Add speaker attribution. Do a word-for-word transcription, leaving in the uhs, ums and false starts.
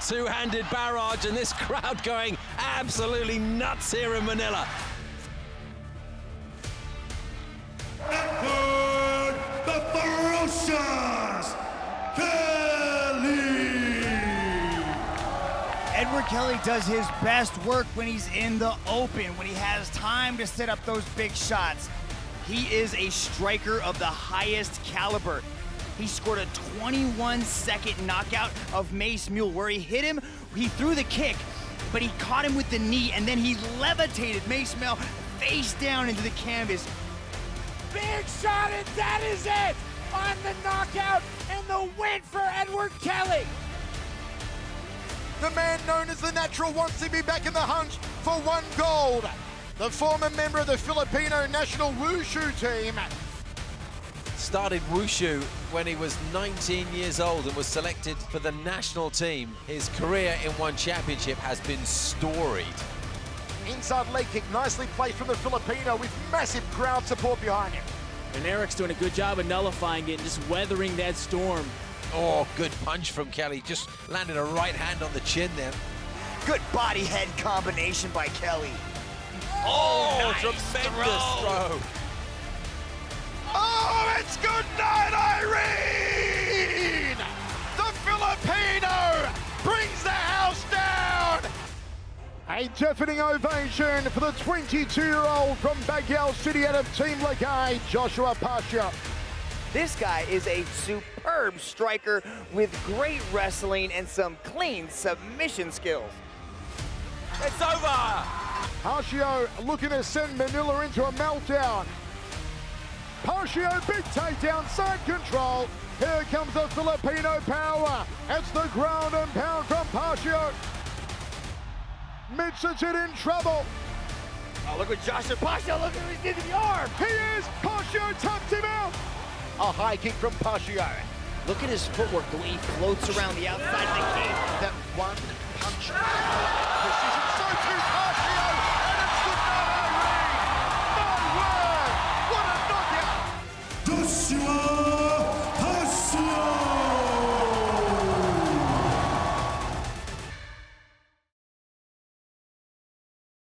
Speaker 1: two-handed barrage, and this crowd going absolutely nuts here in Manila.
Speaker 2: Edward the Ferocious Kelly!
Speaker 3: Edward Kelly does his best work when he's in the open, when he has time to set up those big shots. He is a striker of the highest caliber. He scored a twenty-one second knockout of Mace Mule where he hit him, he threw the kick, but he caught him with the knee, and then he levitated Mace Mule face down into the canvas.
Speaker 4: Big shot, and that is it on the knockout and the win for Edward Kelly.
Speaker 5: The man known as the Natural wants to be back in the hunt for one gold. The former member of the Filipino national wushu team.
Speaker 1: Started wushu when he was nineteen years old and was selected for the national team. His career in one championship has been storied.
Speaker 5: Inside leg kick, nicely played from the Filipino with massive crowd support behind him.
Speaker 6: And Eric's doing a good job of nullifying it and just weathering that storm.
Speaker 1: Oh, good punch from Kelly. Just landed a right hand on the chin there.
Speaker 3: Good body head combination by Kelly.
Speaker 1: Oh,
Speaker 3: nice
Speaker 1: tremendous throw. throw.
Speaker 5: Oh, it's good night, Irene! The Filipino brings the house down! A deafening ovation for the twenty-two-year-old from Baguio City out of Team Lagay, Joshua Pacio.
Speaker 3: This guy is a superb striker with great wrestling and some clean submission skills.
Speaker 1: It's over!
Speaker 5: Pacio looking to send Manila into a meltdown. Pacio, big takedown, side control. Here comes the Filipino power. It's the ground and pound from Pacio. Mitchell's in trouble.
Speaker 3: Oh, look at Joshua Pacio, look at what he did to the arm.
Speaker 5: He is, Pacio tapped him out. A high kick from Pacio.
Speaker 3: Look at his footwork, the way he floats around the outside of the cage.
Speaker 5: That one punch